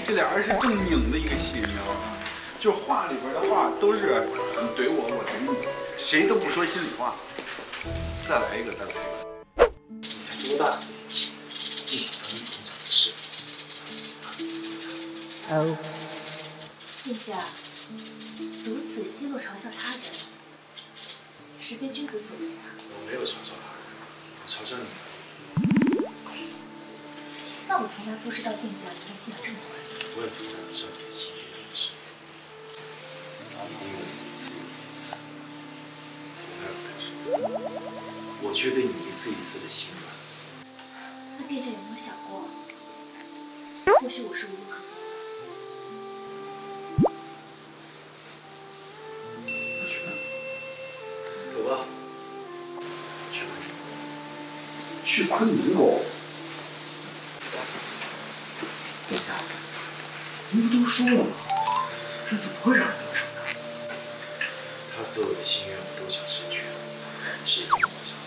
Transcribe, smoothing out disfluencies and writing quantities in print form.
这俩人是正拧的一个戏，你知道吗？就话里边的话都是你怼我，我怼你，谁都不说心里话。再来一个，再来一个。 你才多大的年纪，竟想当一工厂的事？ 哦，殿下如此奚落嘲笑他人，实非君子所为啊！ 我没有嘲笑他人，我嘲笑你。 那我从来不知道殿下原来信仰这么宽。 我也从来不知道你的心机这么深。因为一次又一次，从来不敢说。我却对你一次一次的心软。 那殿下有没有想过，或许我是无路可走的？ 那去吧，走吧，去昆明。 去昆明宫。殿下，您不都说了吗？这次不会让人得逞的。 他所有的心愿我都想成全，只因我想